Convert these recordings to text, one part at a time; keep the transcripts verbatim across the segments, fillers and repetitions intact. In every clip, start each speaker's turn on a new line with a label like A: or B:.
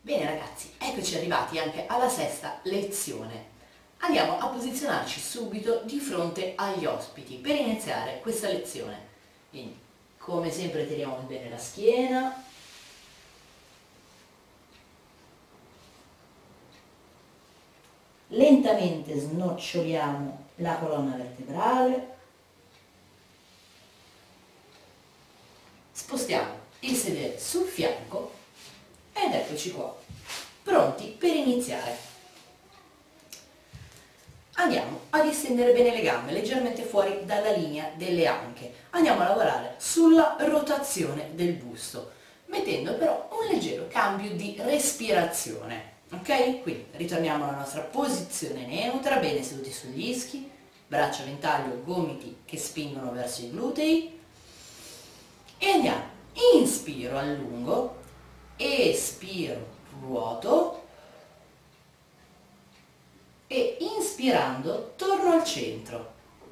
A: Bene ragazzi, eccoci arrivati anche alla sesta lezione. Andiamo a posizionarci subito di fronte agli ospiti per iniziare questa lezione. Quindi, come sempre, tiriamo bene la schiena. Lentamente snoccioliamo la colonna vertebrale. Spostiamo il sedere sul fianco ed eccoci qua, pronti per iniziare. Andiamo a distendere bene le gambe, leggermente fuori dalla linea delle anche. Andiamo a lavorare sulla rotazione del busto, mettendo però un leggero cambio di respirazione. Ok? Quindi ritorniamo alla nostra posizione neutra, bene seduti sugli ischi, braccia a ventaglio, gomiti che spingono verso i glutei. E andiamo, inspiro, allungo, espiro, ruoto e inspirando torno al centro.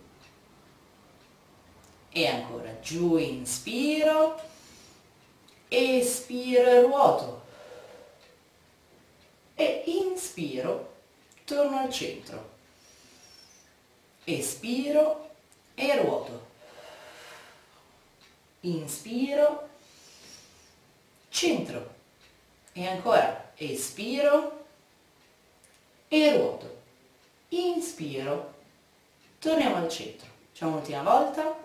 A: E ancora giù, inspiro, espiro e ruoto. E inspiro, torno al centro. Espiro e ruoto. Inspiro, centro. E ancora espiro e ruoto. Inspiro, torniamo al centro. Facciamo un'ultima volta.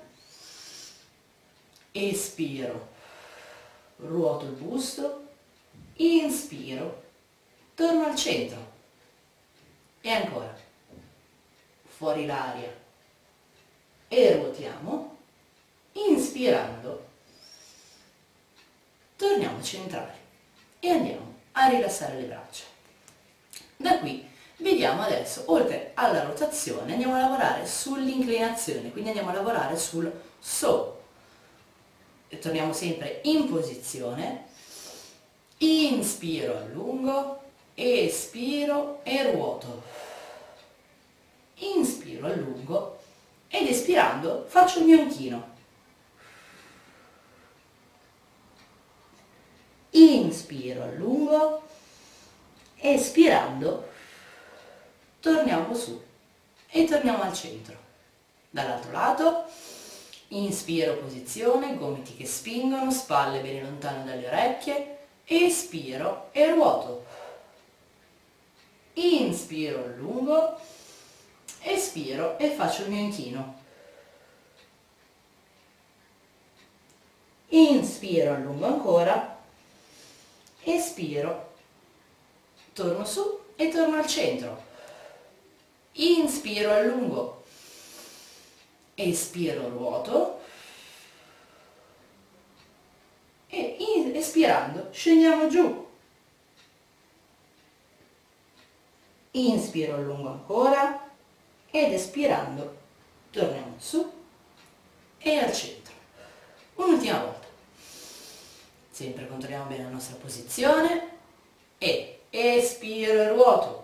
A: Espiro, ruoto il busto. Inspiro, torno al centro. E ancora. Fuori l'aria. E ruotiamo. Inspirando, torniamo centrali e andiamo a rilassare le braccia. Da qui vediamo adesso, oltre alla rotazione, andiamo a lavorare sull'inclinazione, quindi andiamo a lavorare sul so. E torniamo sempre in posizione, inspiro, allungo, espiro e ruoto, inspiro, allungo ed espirando faccio il mio inchino. Inspiro, allungo, espirando, torniamo su e torniamo al centro. Dall'altro lato, inspiro, posizione, gomiti che spingono, spalle bene lontane dalle orecchie, espiro e ruoto. Inspiro, allungo, espiro e faccio il mio inchino. Inspiro, allungo ancora, espiro, torno su e torno al centro. Inspiro, allungo, espiro, ruoto e in, espirando scendiamo giù. Inspiro, allungo ancora ed espirando torniamo su e al centro. Un'ultima volta. Sempre controlliamo bene la nostra posizione e espiro e ruoto.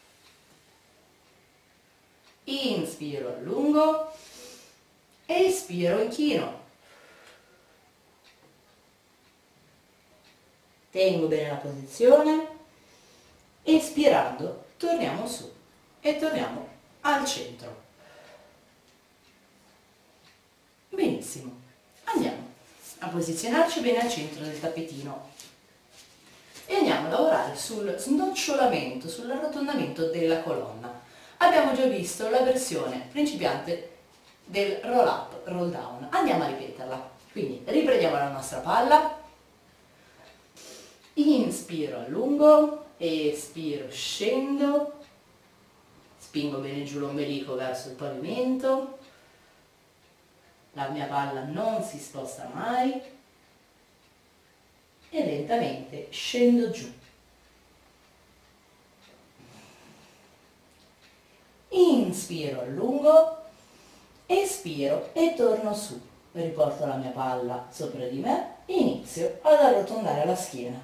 A: Inspiro, allungo, espiro, inchino. Tengo bene la posizione, espirando torniamo su e torniamo al centro. Benissimo, andiamo a posizionarci bene al centro del tappetino e andiamo a lavorare sul snocciolamento, sull'arrotondamento della colonna. Abbiamo già visto la versione principiante del roll up, roll down. Andiamo a ripeterla. Quindi riprendiamo la nostra palla, inspiro, allungo, espiro, scendo, spingo bene giù l'ombelico verso il pavimento. La mia palla non si sposta mai e lentamente scendo giù. Inspiro, allungo, espiro e torno su. Riporto la mia palla sopra di me e inizio ad arrotondare la schiena.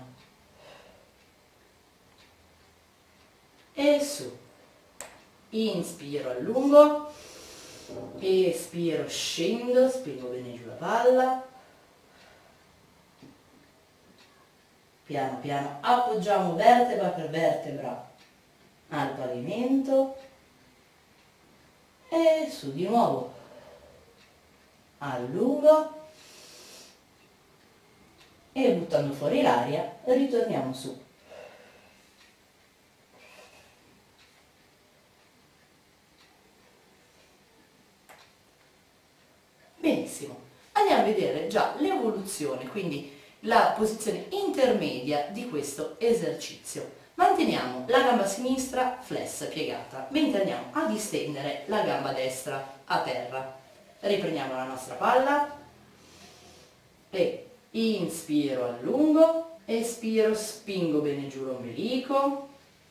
A: E su. Inspiro, allungo, espiro, scendo, spingo bene giù la palla, piano piano appoggiamo vertebra per vertebra al pavimento e su di nuovo, allungo e buttando fuori l'aria ritorniamo su. Benissimo, andiamo a vedere già l'evoluzione, quindi la posizione intermedia di questo esercizio. Manteniamo la gamba sinistra flessa, piegata, mentre andiamo a distendere la gamba destra a terra. Riprendiamo la nostra palla e inspiro, allungo, espiro, spingo bene giù l'ombelico.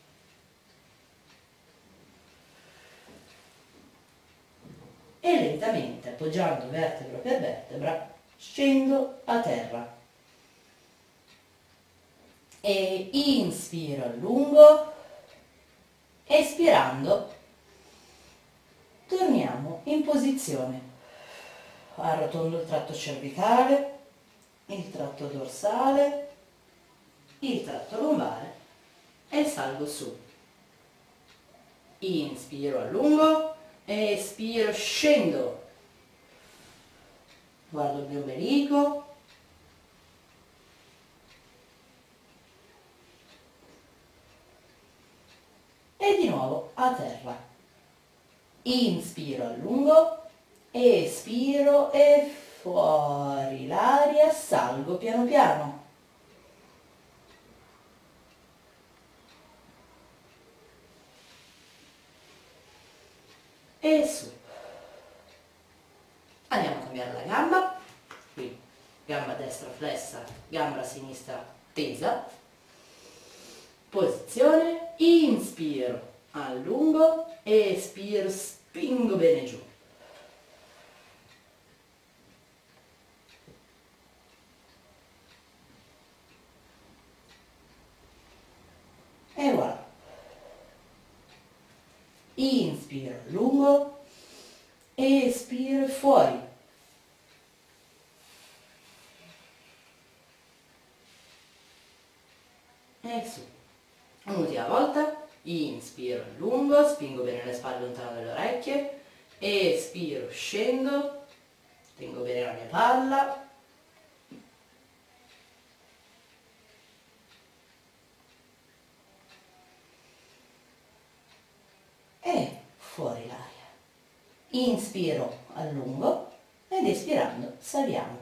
A: E lentamente, appoggiando vertebra per vertebra, scendo a terra. E inspiro, allungo, espirando, torniamo in posizione. Arrotondo il tratto cervicale, il tratto dorsale, il tratto lombare e salgo su. Inspiro, allungo, espiro, scendo. Guardo il mio ombelico. E di nuovo a terra. Inspiro, allungo, espiro e fuori l'aria, salgo piano piano. E su. Andiamo a cambiare la gamba, qui gamba destra flessa, gamba sinistra tesa, posizione, inspiro, allungo, espiro, spingo bene giù. E voilà. Inspiro, allungo, espiro, fuori. E su. Un'ultima volta, inspiro, allungo, spingo bene le spalle lontano dalle orecchie, espiro, scendo, tengo bene la mia palla, e fuori l'aria. Inspiro, allungo ed espirando saliamo.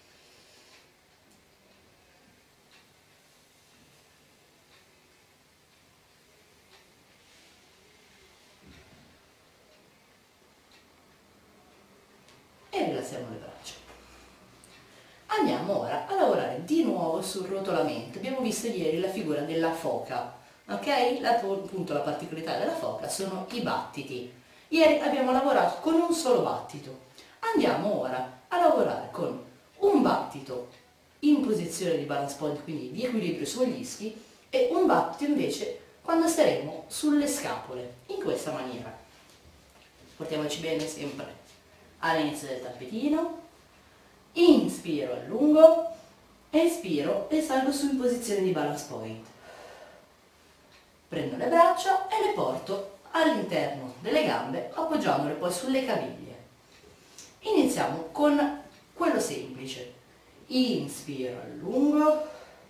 A: E rilassiamo le braccia. Andiamo ora a lavorare di nuovo sul rotolamento. Abbiamo visto ieri la figura della foca, ok? La, appunto la particolarità della foca sono i battiti. Ieri abbiamo lavorato con un solo battito. Andiamo ora a lavorare con un battito in posizione di balance point, quindi di equilibrio sugli ischi, e un battito invece quando staremo sulle scapole, in questa maniera. Portiamoci bene sempre all'inizio del tappetino, inspiro, allungo, espiro e salgo su in posizione di balance point. Prendo le braccia e le porto all'interno delle gambe, appoggiandole poi sulle caviglie. Iniziamo con quello semplice. Inspiro, allungo,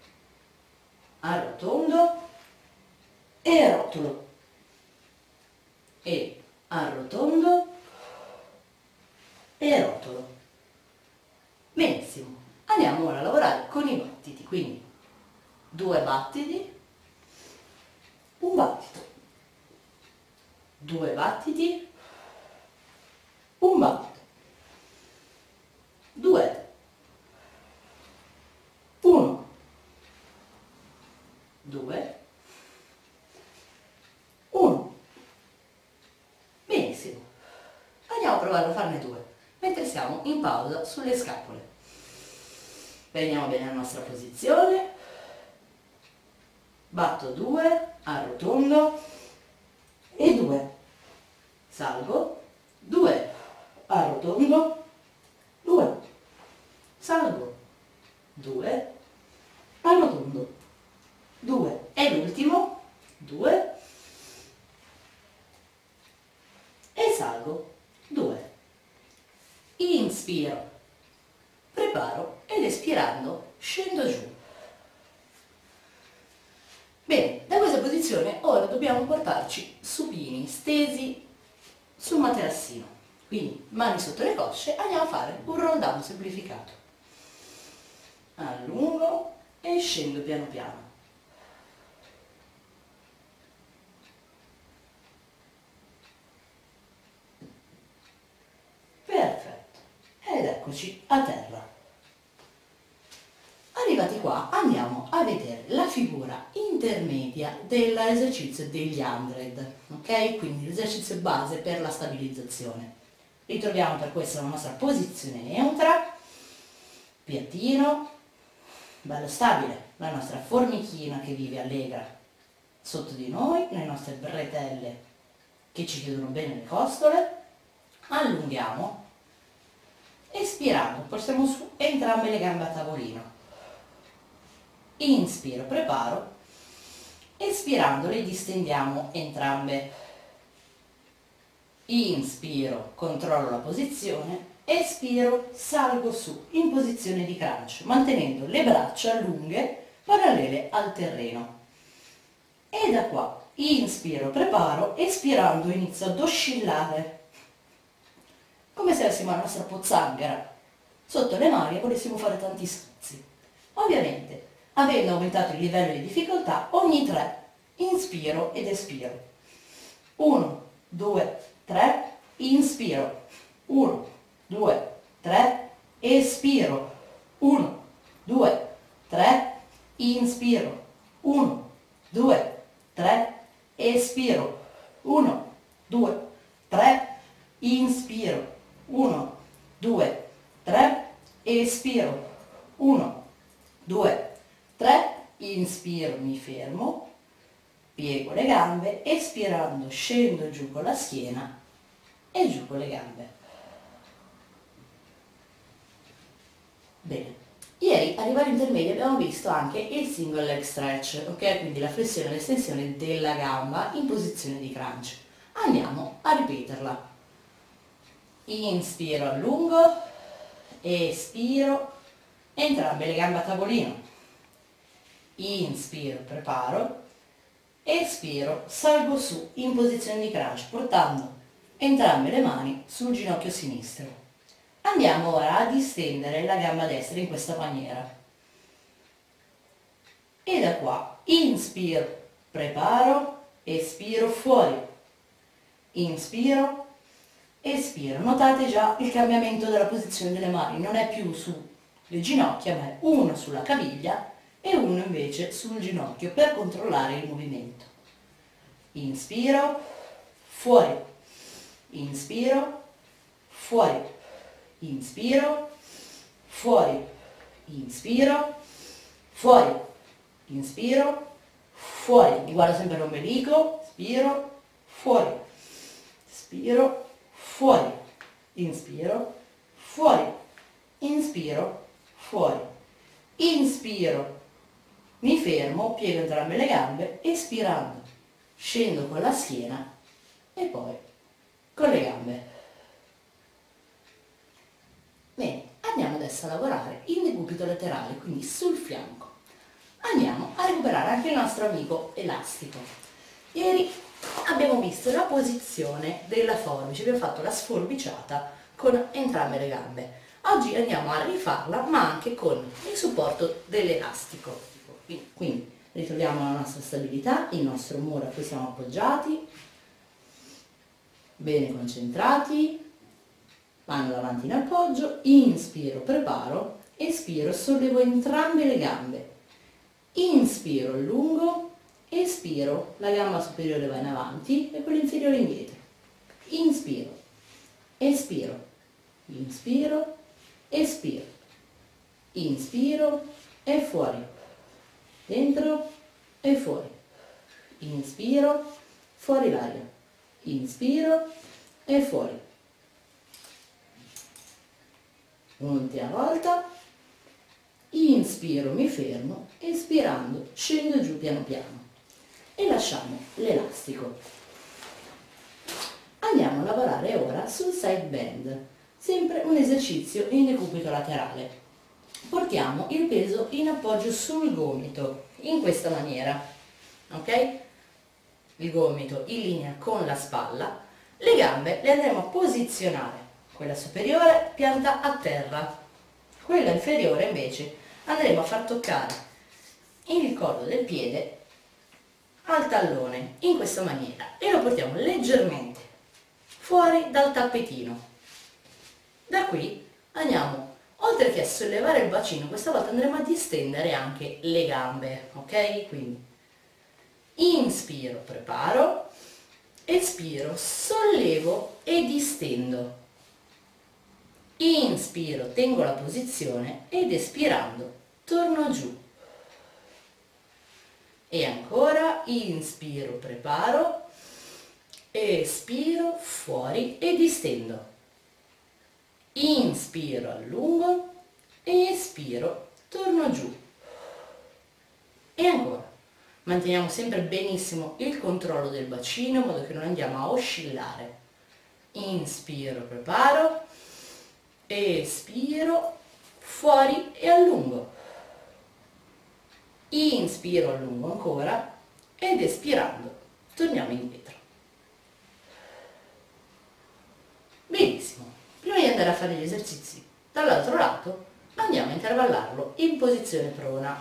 A: arrotondo e rotolo. E arrotondo e rotolo. Benissimo, andiamo ora a lavorare con i battiti, quindi due battiti, un battito, due battiti, un battito, due, uno, due, uno. Benissimo, andiamo a provare a farne due mentre siamo in pausa sulle scapole. Prendiamo bene la nostra posizione, batto due, arrotondo e due, salgo, due, arrotondo, due, salgo, due, arrotondo, due, e l'ultimo, due, e salgo, due. Inspiro, preparo ed espirando scendo giù. Bene, da questa posizione ora dobbiamo portarci supini, stesi sul materassino. Quindi mani sotto le cosce, andiamo a fare un roll down semplificato. Allungo e scendo piano piano. Perfetto. Ed eccoci a terra. Arrivati qua andiamo a vedere la figura intermedia dell'esercizio degli hundred, ok? Quindi l'esercizio base per la stabilizzazione. Ritroviamo per questo la nostra posizione neutra, piattino, bello stabile, la nostra formichina che vive allegra sotto di noi, le nostre bretelle che ci chiudono bene le costole, allunghiamo, espirando, portiamo su entrambe le gambe a tavolino. Inspiro, preparo, espirando le distendiamo entrambe. Inspiro, controllo la posizione, espiro, salgo su in posizione di crunch, mantenendo le braccia lunghe, parallele al terreno. E da qua, inspiro, preparo, espirando inizio ad oscillare, come se avessimo la nostra pozzanghera sotto le mani e volessimo fare tanti schizzi. Ovviamente, avendo aumentato il livello di difficoltà, ogni tre inspiro ed espiro. uno, due, tre, inspiro. uno, due, tre, espiro. uno, due, tre, inspiro. uno, due, tre, espiro. uno, due, tre, inspiro. uno, due, tre, espiro. uno, due, tre, inspiro, mi fermo, piego le gambe, espirando scendo giù con la schiena e giù con le gambe. Bene, ieri a livello intermedio abbiamo visto anche il single leg stretch, ok? Quindi la flessione e l'estensione della gamba in posizione di crunch. Andiamo a ripeterla. Inspiro, allungo, espiro, entrambe le gambe a tavolino. Inspiro, preparo, espiro, salgo su in posizione di crunch, portando entrambe le mani sul ginocchio sinistro. Andiamo ora a distendere la gamba destra in questa maniera. E da qua, inspiro, preparo, espiro, fuori. Inspiro, espiro. Notate già il cambiamento della posizione delle mani, non è più sulle ginocchia, ma è una sulla caviglia e uno invece sul ginocchio per controllare il movimento. Inspiro, fuori, inspiro, fuori, inspiro, fuori, inspiro, fuori, inspiro, fuori, mi guardo sempre l'ombelico, spiro, fuori, spiro, fuori, inspiro, fuori, inspiro, fuori, inspiro, mi fermo, piego entrambe le gambe, espirando, scendo con la schiena e poi con le gambe. Bene, andiamo adesso a lavorare in decupito laterale, quindi sul fianco. Andiamo a recuperare anche il nostro amico elastico. Ieri abbiamo visto la posizione della forbice, abbiamo fatto la sforbiciata con entrambe le gambe. Oggi andiamo a rifarla, ma anche con il supporto dell'elastico. Quindi ritroviamo la nostra stabilità, il nostro muro a cui siamo appoggiati, bene concentrati, mano davanti in appoggio, inspiro, preparo, espiro, sollevo entrambe le gambe, inspiro, allungo, espiro, la gamba superiore va in avanti e quella inferiore indietro, inspiro, espiro, inspiro, espiro, inspiro e fuori, dentro e fuori, inspiro, fuori l'aria, inspiro e fuori. Un'ultima volta, inspiro, mi fermo, espirando scendo giù piano piano e lasciamo l'elastico. Andiamo a lavorare ora sul side bend, sempre un esercizio in decúbito laterale. Portiamo il peso in appoggio sul gomito, in questa maniera, ok? Il gomito in linea con la spalla, le gambe le andremo a posizionare, quella superiore pianta a terra, quella inferiore invece andremo a far toccare il collo del piede al tallone, in questa maniera, e lo portiamo leggermente fuori dal tappetino. Da qui andiamo, oltre che a sollevare il bacino, questa volta andremo a distendere anche le gambe, ok? Quindi inspiro, preparo, espiro, sollevo e distendo. Inspiro, tengo la posizione ed espirando torno giù. E ancora, inspiro, preparo, espiro, fuori e distendo. Inspiro, allungo, espiro, torno giù. E ancora. Manteniamo sempre benissimo il controllo del bacino in modo che non andiamo a oscillare. Inspiro, preparo, espiro, fuori e allungo. Inspiro, allungo ancora ed espirando torniamo indietro. Benissimo, prima di andare a fare gli esercizi dall'altro lato andiamo a intervallarlo in posizione prona.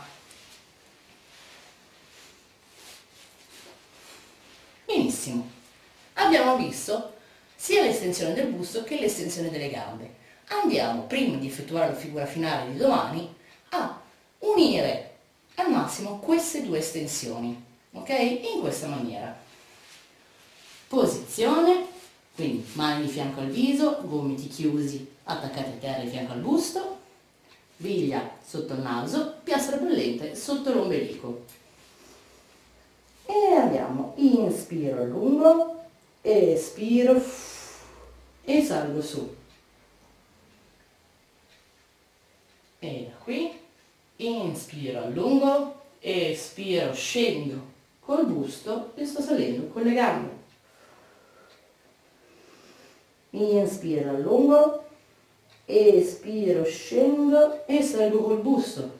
A: Benissimo, abbiamo visto sia l'estensione del busto che l'estensione delle gambe. Andiamo, prima di effettuare la figura finale di domani, a unire al massimo queste due estensioni, ok? In questa maniera. Posizione, quindi mani di fianco al viso, gomiti chiusi, attaccati a terra di fianco al busto, biglia sotto il naso, piastra bollente sotto l'ombelico. E andiamo, inspiro a lungo, espiro e salgo su. E da qui, inspiro a lungo, espiro, scendo col busto e sto salendo con le gambe. Inspiro a lungo, espiro, scendo e salgo col busto.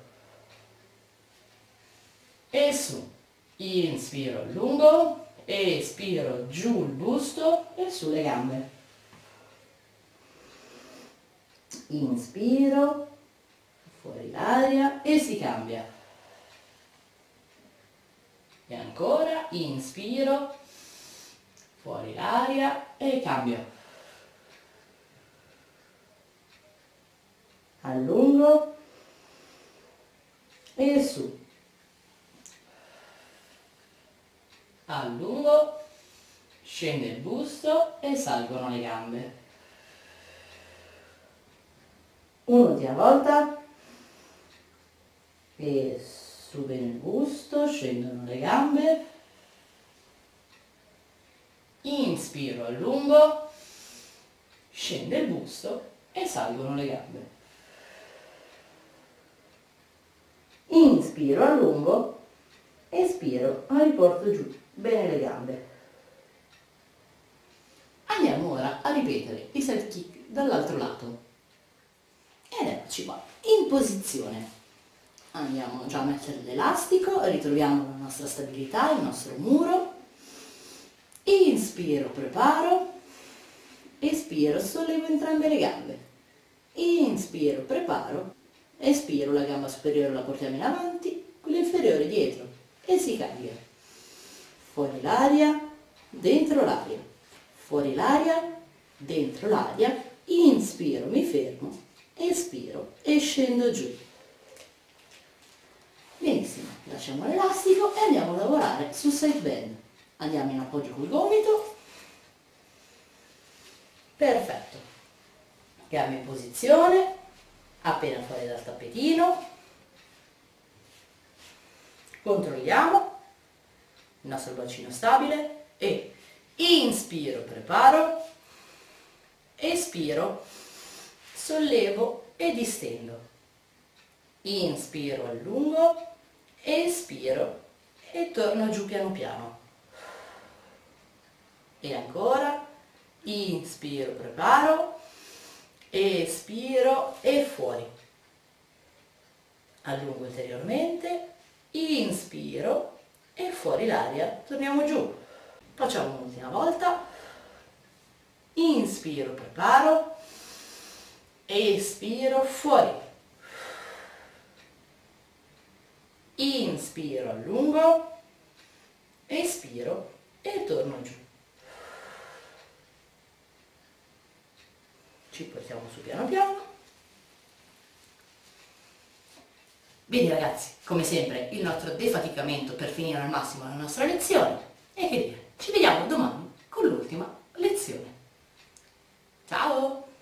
A: E su. Inspiro a lungo, espiro giù il busto e sulle gambe. Inspiro, fuori l'aria e si cambia. E ancora, inspiro, fuori l'aria e cambio. Allungo e su. Allungo, scende il busto e salgono le gambe. Un'ultima volta. E su bene il busto, scendono le gambe. Inspiro, allungo, scende il busto e salgono le gambe. Inspiro, allungo, espiro, riporto giù bene le gambe. Andiamo ora a ripetere i side kick dall'altro lato. Ed eccoci qua, in posizione. Andiamo già a mettere l'elastico, ritroviamo la nostra stabilità, il nostro muro. Inspiro, preparo, espiro, sollevo entrambe le gambe. Inspiro, preparo, espiro, la gamba superiore la portiamo in avanti, quella inferiore dietro e si cambia. Fuori l'aria, dentro l'aria, fuori l'aria, dentro l'aria, inspiro, mi fermo, espiro e scendo giù. Benissimo, lasciamo l'elastico e andiamo a lavorare sul side bend. Andiamo in appoggio col gomito. Perfetto. Gambe in posizione, appena fuori dal tappetino. Controlliamo il nostro bacino stabile e inspiro, preparo, espiro, sollevo e distendo. inspiro, allungo, espiro e torno giù piano piano. E ancora, inspiro, preparo, espiro e fuori. Allungo ulteriormente, inspiro e fuori l'aria, torniamo giù. Facciamo un'ultima volta, inspiro, preparo, espiro, fuori. Inspiro, allungo, espiro e torno giù. Ci portiamo su piano piano. Bene ragazzi, come sempre il nostro defaticamento per finire al massimo la nostra lezione. E che dire, ci vediamo domani con l'ultima lezione. Ciao!